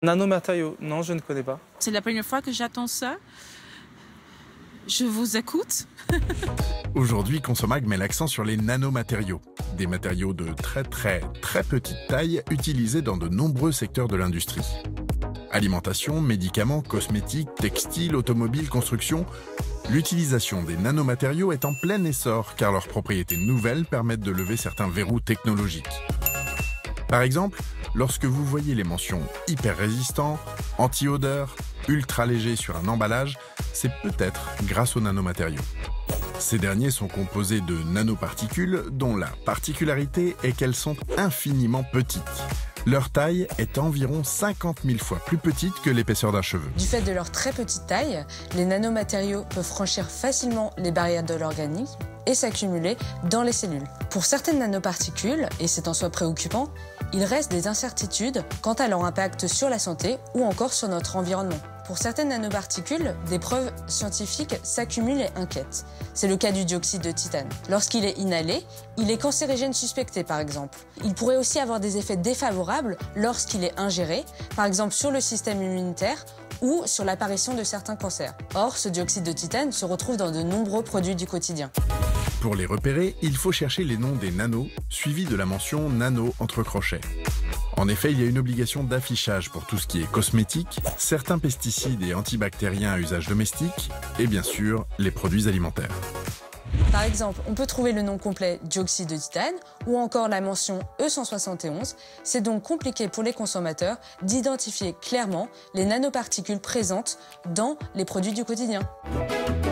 Nanomatériaux, non, je ne connais pas. C'est la première fois que j'entends ça. Je vous écoute. Aujourd'hui, Consomag met l'accent sur les nanomatériaux, des matériaux de très petite taille utilisés dans de nombreux secteurs de l'industrie. Alimentation, médicaments, cosmétiques, textiles, automobiles, construction. L'utilisation des nanomatériaux est en plein essor car leurs propriétés nouvelles permettent de lever certains verrous technologiques. Par exemple, lorsque vous voyez les mentions hyper résistant, anti-odeur, ultra léger sur un emballage, c'est peut-être grâce aux nanomatériaux. Ces derniers sont composés de nanoparticules dont la particularité est qu'elles sont infiniment petites. Leur taille est environ 50 000 fois plus petite que l'épaisseur d'un cheveu. Du fait de leur très petite taille, les nanomatériaux peuvent franchir facilement les barrières de l'organisme et s'accumuler dans les cellules. Pour certaines nanoparticules, et c'est en soi préoccupant, il reste des incertitudes quant à leur impact sur la santé ou encore sur notre environnement. Pour certaines nanoparticules, des preuves scientifiques s'accumulent et inquiètent. C'est le cas du dioxyde de titane. Lorsqu'il est inhalé, il est cancérigène suspecté par exemple. Il pourrait aussi avoir des effets défavorables lorsqu'il est ingéré, par exemple sur le système immunitaire ou sur l'apparition de certains cancers. Or, ce dioxyde de titane se retrouve dans de nombreux produits du quotidien. Pour les repérer, il faut chercher les noms des nanos, suivis de la mention nano entre crochets. En effet, il y a une obligation d'affichage pour tout ce qui est cosmétique, certains pesticides et antibactériens à usage domestique, et bien sûr, les produits alimentaires. Par exemple, on peut trouver le nom complet dioxyde de titane ou encore la mention E171. C'est donc compliqué pour les consommateurs d'identifier clairement les nanoparticules présentes dans les produits du quotidien.